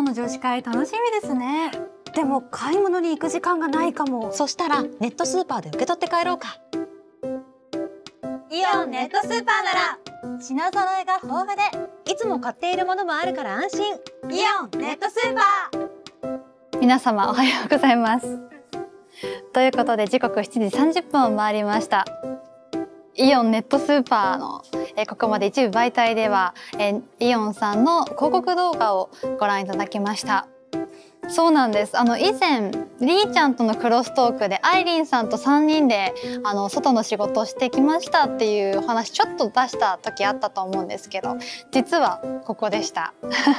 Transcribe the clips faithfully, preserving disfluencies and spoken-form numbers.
オンの女子会楽しみですね。でも買い物に行く時間がないかも。 そしたらネットスーパーで受け取って帰ろうか。 イオンネットスーパーなら品揃えが豊富でいつも買っているものもあるから安心。 イオンネットスーパー。皆様おはようございます。ということで時刻しちじさんじゅっぷんを回りました。イオンネットスーパーのえここまで一部媒体ではえイオンさんの広告動画をご覧いただきました。そうなんです。あの以前りーちゃんとのクロストークでアイリンさんとさんにんであの外の仕事をしてきましたっていうお話ちょっと出した時あったと思うんですけど、実はここでした。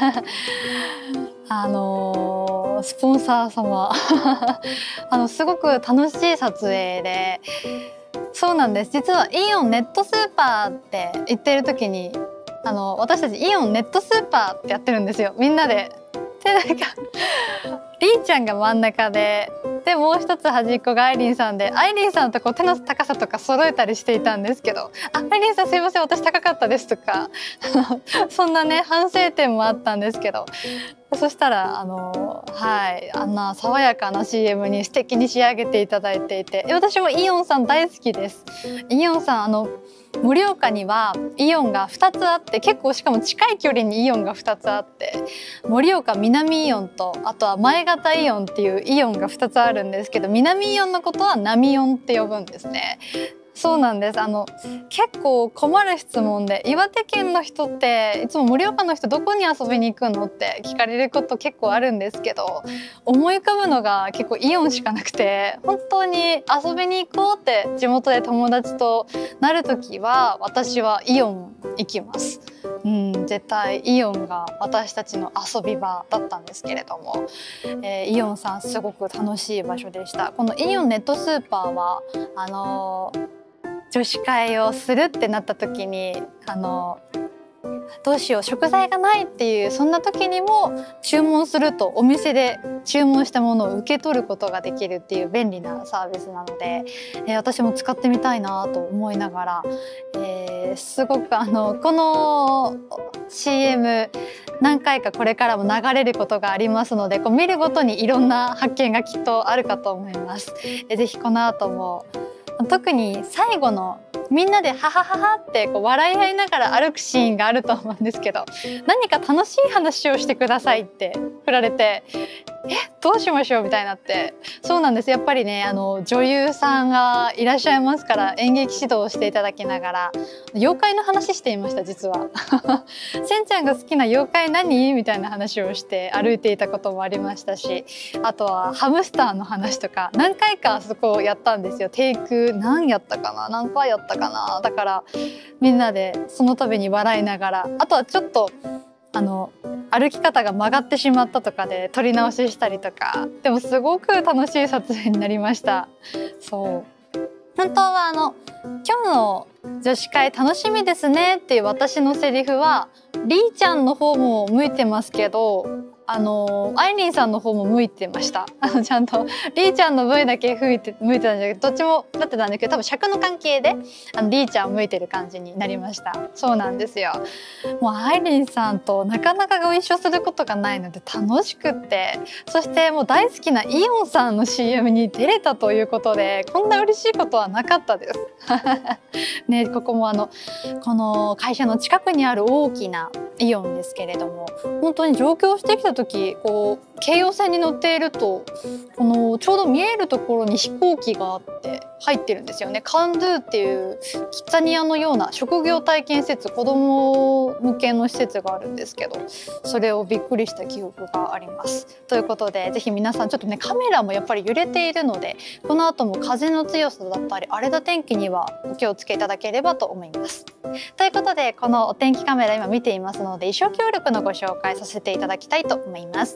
あのー、スポンサー様あのすごく楽しい撮影で、そうなんです。実はイオンネットスーパーって言ってる時にあの私たちイオンネットスーパーってやってるんですよ、みんなで。でなんかりーちゃんが真ん中で、でもう一つ端っこがアイリンさんで、アイリンさんとこう手の高さとか揃えたりしていたんですけど「あ、アイリンさんすいません私高かったです」とかそんなね反省点もあったんですけど、そしたらあのはいあんな爽やかな シーエム に素敵に仕上げていただいていて、私もイオンさん大好きです。イオンさんあの盛岡にはイオンがふたつあって、結構しかも近い距離にイオンがふたつあって、盛岡南イオンとあとは前方イオンっていうイオンがふたつあるんですけど、南イオンのことは南イオンって呼ぶんですね。そうなんです。あの結構困る質問で、岩手県の人っていつも盛岡の人どこに遊びに行くのって聞かれること結構あるんですけど、思い浮かぶのが結構イオンしかなくて、本当に遊びに行こうって地元で友達となる時は私はイオン行きます。うん、絶対イオンが私たちの遊び場だったんですけれども、えー、イオンさんすごく楽しい場所でした。このイオンネットスーパーはあのー女子会をするってなった時にあのどうしよう食材がないっていうそんな時にも注文するとお店で注文したものを受け取ることができるっていう便利なサービスなので、えー、私も使ってみたいなと思いながら、えー、すごくあのこの シーエム 何回かこれからも流れることがありますので、こう見るごとにいろんな発見がきっとあるかと思います。えー、ぜひこの後も特に最後のみんなでハハハハってこう笑い合いながら歩くシーンがあると思うんですけど、何か楽しい話をしてくださいって振られて、えどうしましょうみたいになって、そうなんです。やっぱりねあの女優さんがいらっしゃいますから、演劇指導をしていただきながら妖怪の話していました。実はせんちゃんが好きな妖怪何みたいな話をして歩いていたこともありましたし、あとはハムスターの話とか何回かそこをやったんですよ。テイク何やったかな何回やったかな。だからみんなでその度に笑いながら、あとはちょっとあの歩き方が曲がってしまったとかで撮り直ししたりとか、でもすごく楽しい撮影になりました。そう本当はあの今日の女子会楽しみですねっていう私のセリフはりーちゃんの方も向いてますけど、あのアイリンさんの方も向いてました。あのちゃんとりーちゃんの ブイ だけ向いて向いてたんだけど、どっちもなってたんだけど、多分尺の関係であのりーちゃんを向いてる感じになりました。そうなんですよ。もうアイリンさんとなかなかご一緒することがないので楽しくって、そしてもう大好きなイオンさんの シーエム に出れたということで、こんな嬉しいことはなかったですね。ここもあのこの会社の近くにある大きなイオンですけれども、本当に上京してきた時こう京葉線に乗っているとこのちょうど見えるところに飛行機があって入ってるんですよね。カンドゥっていうキッザニアのような職業体験施設、子ども向けの施設があるんですけど、それをびっくりした記憶があります。ということでぜひ皆さんちょっとねカメラもやっぱり揺れているので、この後も風の強さだったり荒れた天気にはお気をつけいただければと思います。ということでこのお天気カメラ今見ていますので、衣装協力のご紹介させていただきたいと思います。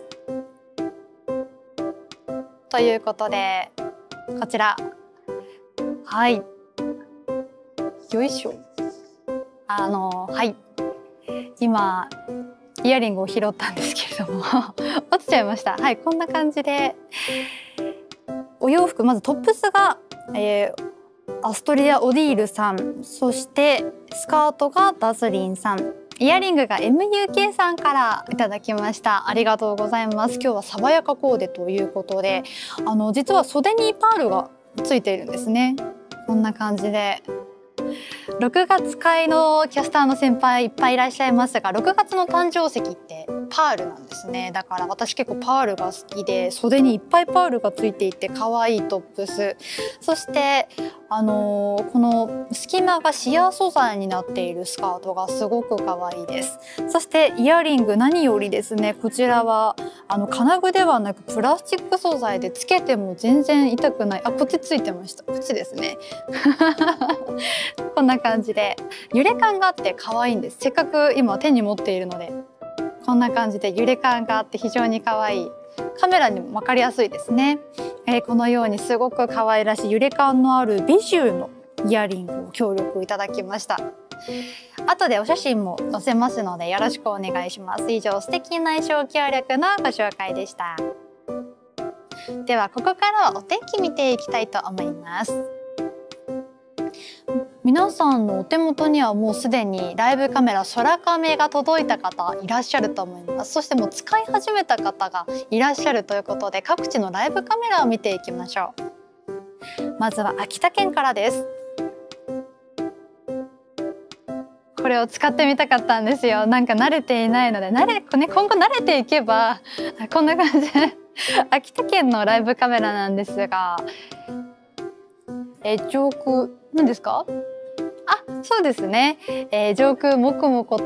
ということでこちらはいよいしょあのはい今イヤリングを拾ったんですけれども落ちちゃいました。はいこんな感じでお洋服、まずトップスが、えー、アストリア・オディールさん、そしてスカートがダズリンさん、 イヤリングが エムユーケー さんからいただきました。ありがとうございます。今日は爽やかコーデということで、あの実は袖にパールがついているんですね。こんな感じでろくがつ会のキャスターの先輩いっぱいいらっしゃいますが、ろくがつの誕生石ってパールなんですね。だから私結構パールが好きで、袖にいっぱいパールがついていて可愛いトップス、そしてあのー、この隙間がシアー素材になっているスカートがすごく可愛いです。そしてイヤリング、何よりですね、こちらはあの金具ではなくプラスチック素材で、つけても全然痛くない。あ、こっちついてました。こっちですねこんな感じで揺れ感があって可愛いんです。せっかく今手に持っているので、こんな感じで揺れ感があって非常に可愛い。カメラにも分かりやすいですね。えー、このようにすごく可愛らしい揺れ感のあるビジュのイヤリングを協力いただきました。後でお写真も載せますのでよろしくお願いします。以上、素敵な衣装協力のご紹介でした。ではここからはお天気見ていきたいと思います。皆さんのお手元にはもうすでにライブカメラ空カメが届いた方いらっしゃると思います。そしてもう使い始めた方がいらっしゃるということで、各地のライブカメラを見ていきましょう。まずは秋田県からです。これを使ってみたかったんですよ。なんか慣れていないので、慣れ、ね、今後慣れていけばこんな感じで秋田県のライブカメラなんですが、え上空何ですか？あ、そうですね、えー、上空もくもこと、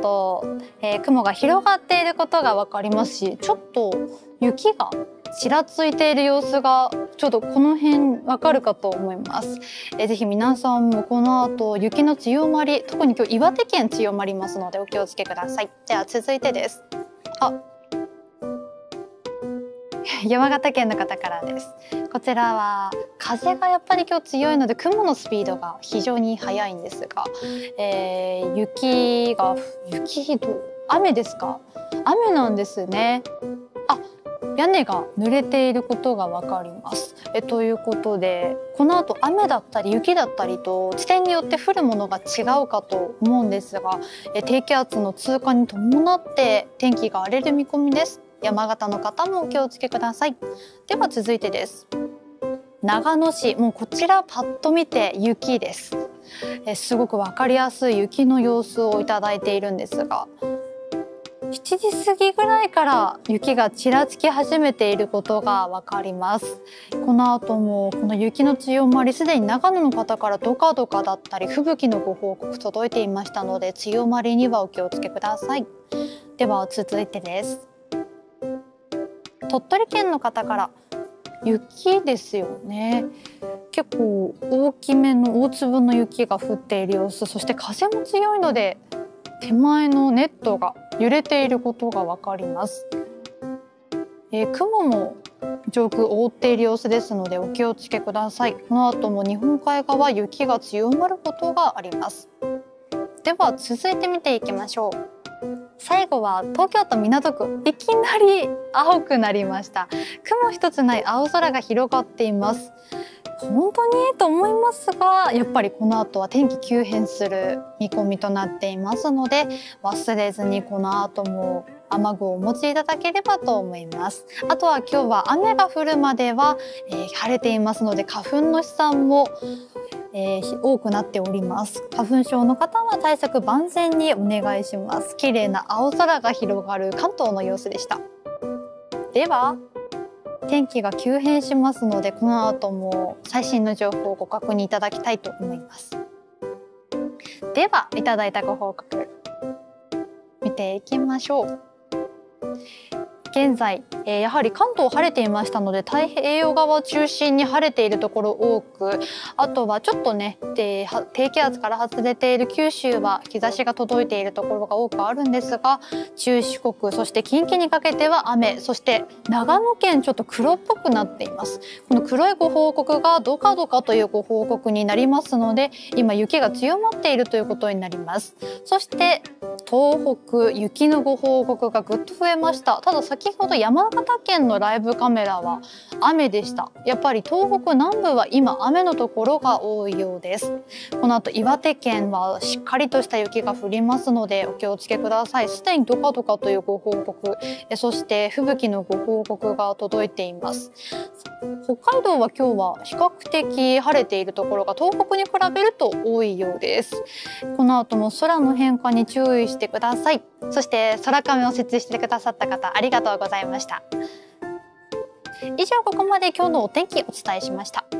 えー、雲が広がっていることが分かりますし、ちょっと雪がちらついている様子がちょっとこの辺わかるかと思います。えー、ぜひ皆さんもこの後雪の強まり、特に今日岩手県強まりますのでお気をつけください。では続いてです。あ、山形県の方からです。こちらは風がやっぱり今日強いので雲のスピードが非常に速いんですが、えー、雪が雪ど雨ですか？雨なんですね。あ、屋根が濡れていることがわかります。えということで、この後雨だったり雪だったりと地点によって降るものが違うかと思うんですが、え低気圧の通過に伴って天気が荒れる見込みです。山形の方もお気をつけください。では続いてです。長野市、もうこちらパッと見て雪です。えすごくわかりやすい雪の様子をいただいているんですが、しちじ過ぎぐらいから雪がちらつき始めていることがわかります。この後もこの雪の強まり、すでに長野の方からドカドカだったり吹雪のご報告届いていましたので、強まりにはお気をつけください。では続いてです。鳥取県の方から、雪ですよね。結構大きめの大粒の雪が降っている様子、そして風も強いので手前のネットが揺れていることがわかります。えー、雲も上空覆っている様子ですのでお気をつけください。この後も日本海側雪が強まることがあります。では続いて見ていきましょう。最後は東京都港区、いきなり青くなりました。雲一つない青空が広がっています。本当にと思いますが、やっぱりこの後は天気急変する見込みとなっていますので、忘れずにこの後も雨具をお持ちいただければと思います。あとは今日は雨が降るまでは、えー、晴れていますので花粉の飛散もえー、多くなっております。花粉症の方は対策万全にお願いします。綺麗な青空が広がる関東の様子でした。では天気が急変しますので、この後も最新の情報をご確認いただきたいと思います。ではいただいたご報告見ていきましょう。現在、えー、やはり関東晴れていましたので、太平洋側を中心に晴れているところ多く、あとはちょっとね、で低気圧から外れている九州は日差しが届いているところが多くあるんですが、中四国、そして近畿にかけては雨、そして長野県ちょっと黒っぽくなっています。この黒いご報告がドカドカというご報告になりますので、今雪が強まっているということになります。そして東北雪のご報告がぐっと増えました。ただ先ほど山形県のライブカメラは雨でした。やっぱり東北南部は今雨のところが多いようです。この後岩手県はしっかりとした雪が降りますのでお気をつけください。すでにドカドカというご報告、そして吹雪のご報告が届いています。北海道は今日は比較的晴れているところが東北に比べると多いようです。この後も空の変化に注意してください。そして空カメを設置してくださった方ありがとうございました。以上ここまで今日のお天気お伝えしました。